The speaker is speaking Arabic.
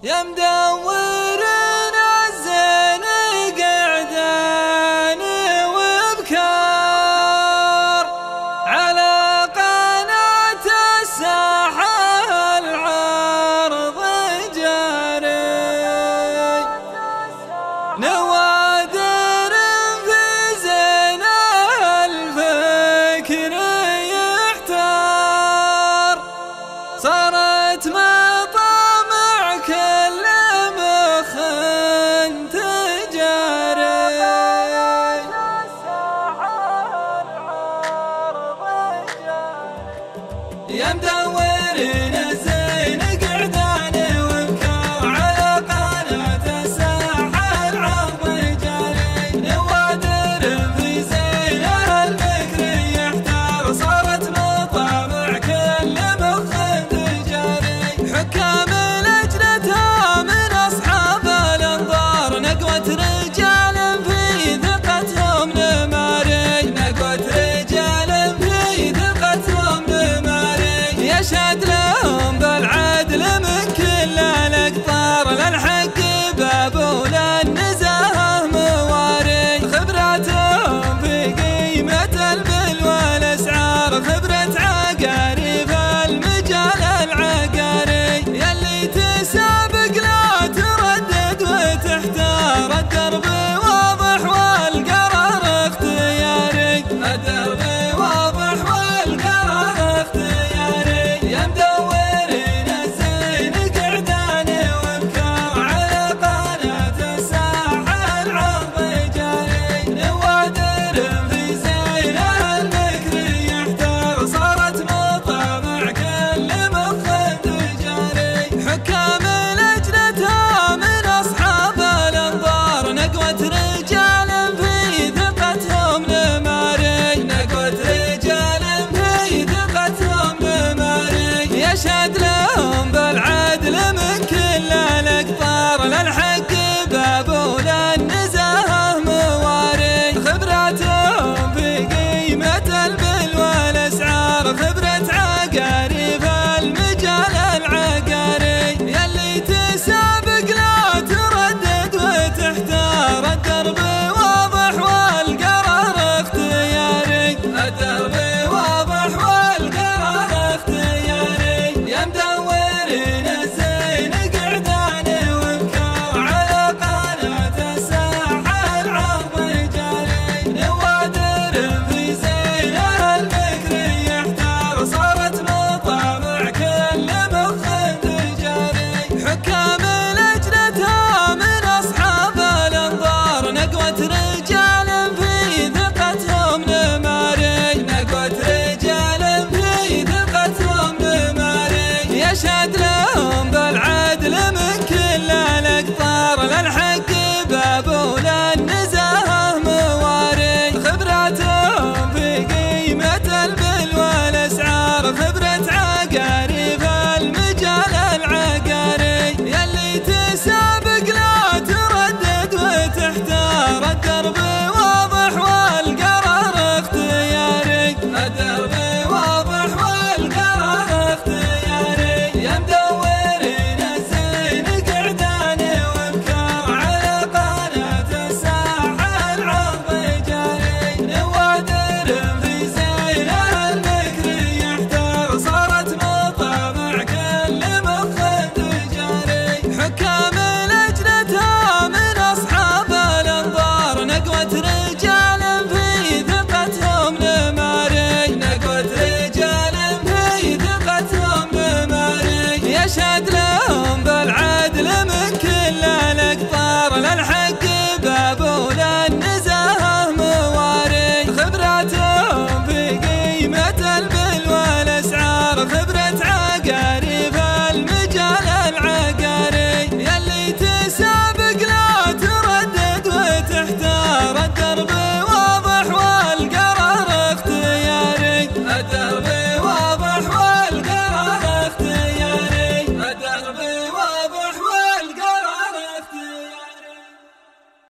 يا مدورين الزين قعدان وبكار على قناة الساحة العرض جاري، نوادر في زين الفكر يحتار، صارت مطامع كل مخ تجاري. يا مدورين الزين قعدان وبكار على قناة الساحة العرض جاري، نوادر في زين الفكر يحتار، صارت مطامع كل مخ تجاري. حكام لجنتها من أصحاب الأنظار، نقوة رجال في ثقتهم نماري، نقوة رجال في ثقتهم نماري، يشهد لهم بالعدل من كل الأقطار، للحق باب وللنزاهة مواري، خبراتهم في قيمة البل والأسعار، خبرة عقاري في المجال العقاري، يلي تسابق لا تردد وتحتار، الدرب واضح والقرار اختياري، الدرب واضح والقرار اختياري. يا مدورين الزين قعدان وبكار على قناة الساحة العرض جاري، نوادر في زين الفكر يحتار، صارت مطامع كل مخ تجاري. حكام لجنتها من أصحاب الأنظار، نقوة رجال في ثقتهم نماري، نقوة رجال في ثقتهم نماري، يشهد لهم بالعدل من كل الأقطار، للحق باب وللنزاهة مواري، خبراتهم في قيمة البل والأسعار، خبرة عقاري